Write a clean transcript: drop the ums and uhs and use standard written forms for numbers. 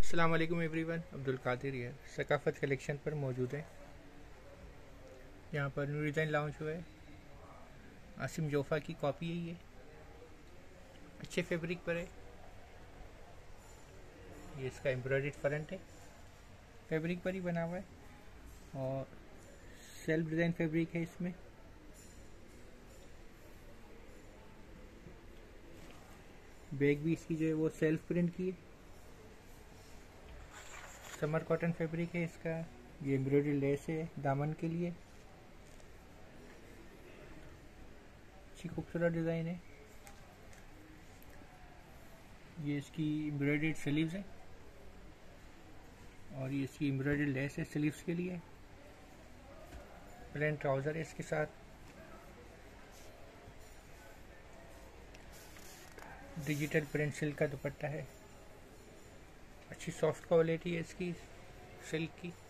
अस्सलाम वालेकुम एवरीवन, अब्दुल कादिर है। सकाफ़त कलेक्शन पर मौजूद है। यहाँ पर न्यू डिज़ाइन लॉन्च हुआ है। आसिम जोफ़ा की कॉपी है ये। अच्छे फैब्रिक पर है। ये इसका एम्ब्रॉयडर्ड फ्रंट है, फैब्रिक पर ही बना हुआ है और सेल्फ डिज़ाइन फैब्रिक है इसमें। बैग भी इसकी जो है वो सेल्फ प्रिंट की है। समर कॉटन फैब्रिक है इसका। ये एम्ब्रॉयडरी लेस है दामन के लिए। अच्छी खूबसूरत डिज़ाइन है। ये इसकी एम्ब्रॉयडर्ड स्लीव्स है और ये इसकी एम्ब्रॉयडरी लेस है स्लीव्स के लिए। प्लेन ट्राउज़र है इसके साथ। डिजिटल प्रिंट सिल्क का दुपट्टा है। अच्छी सॉफ्ट क्वालिटी है इसकी सिल्क की।